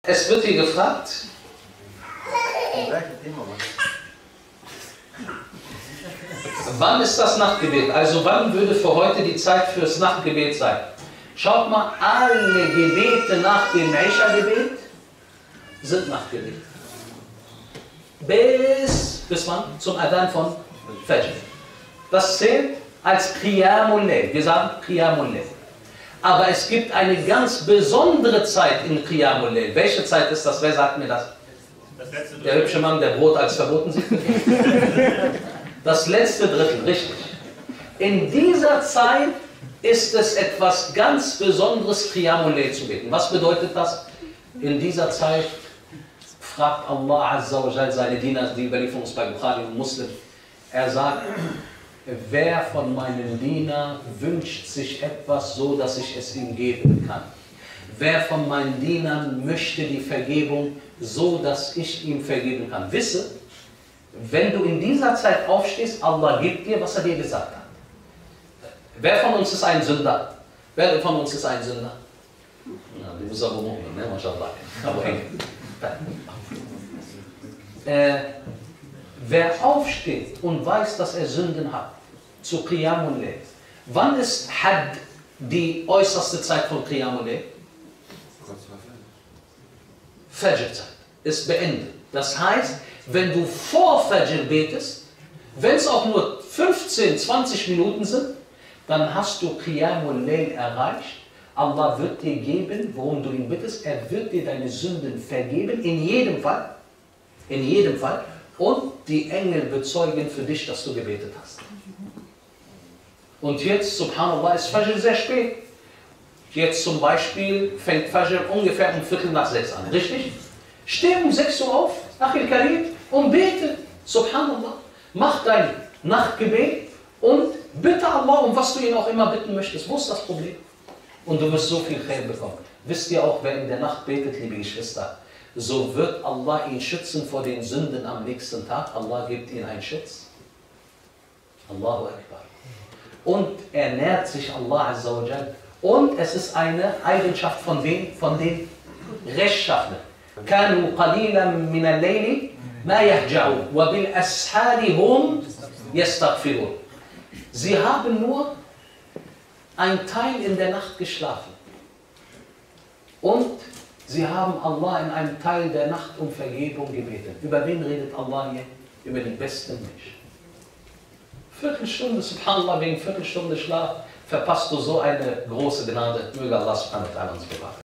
Es wird hier gefragt, wann ist das Nachtgebet? Also wann würde für heute die Zeit fürs Nachtgebet sein? Schaut mal, alle Gebete nach dem Isha-Gebet sind Nachtgebet. Bis wann? Zum Adhan von Fajr. Das zählt als Qiyamul Layl. Wir sagen Qiyamul Layl. Aber es gibt eine ganz besondere Zeit in Qiyamul Layl. Welche Zeit ist das? Wer sagt mir das? Der hübsche Mann, der Brot als verboten sieht. Das letzte Drittel, richtig. In dieser Zeit ist es etwas ganz Besonderes, Qiyamul Layl zu beten. Was bedeutet das? In dieser Zeit fragt Allah Azza wa Jal seine Diener, die Überlieferung ist bei Bukhari und Muslim. Er sagt, wer von meinen Dienern wünscht sich etwas so, dass ich es ihm geben kann? Wer von meinen Dienern möchte die Vergebung so, dass ich ihm vergeben kann? Wisse, wenn du in dieser Zeit aufstehst, Allah gibt dir, was er dir gesagt hat. Wer von uns ist ein Sünder? Wer von uns ist ein Sünder? Ja, du bist aber Mu'min, ne? MashaAllah. Wer aufsteht und weiß, dass er Sünden hat, zu Qiyamul Layl. Wann ist Had die äußerste Zeit von Qiyamul Layl? Fajr-Zeit ist beendet. Das heißt, wenn du vor Fajr betest, wenn es auch nur 15, 20 Minuten sind, dann hast du Qiyamul Layl erreicht. Allah wird dir geben, worum du ihn bittest. Er wird dir deine Sünden vergeben, in jedem Fall. In jedem Fall. Und die Engel bezeugen für dich, dass du gebetet hast. Und jetzt, subhanallah, ist Fajr sehr spät. Jetzt zum Beispiel fängt Fajr ungefähr um 5:45 an, richtig? Steh um 6 Uhr auf, Akhil Karim, und bete, subhanallah. Mach dein Nachtgebet und bitte Allah, um was du ihn auch immer bitten möchtest. Wo ist das Problem? Und du wirst so viel Khair bekommen. Wisst ihr auch, wer in der Nacht betet, liebe Geschwister, so wird Allah ihn schützen vor den Sünden am nächsten Tag. Allah gibt ihm einen Schutz. Allahu Akbar. Und er nährt sich Allah Azza wa Jal. Und es ist eine Eigenschaft von wem? Von den Rechtschaffenen. Kanu qalilan min al-layli ma yahja'un wa bil ashari hum yastaghfirun. Sie haben nur ein Teil in der Nacht geschlafen. Und sie haben Allah in einem Teil der Nacht um Vergebung gebeten. Über wen redet Allah hier? Über den besten Menschen. Viertelstunde, subhanallah, wegen Viertelstunde Schlaf verpasst du so eine große Gnade. Möge Allah subhanahu wa ta'ala uns bewahren.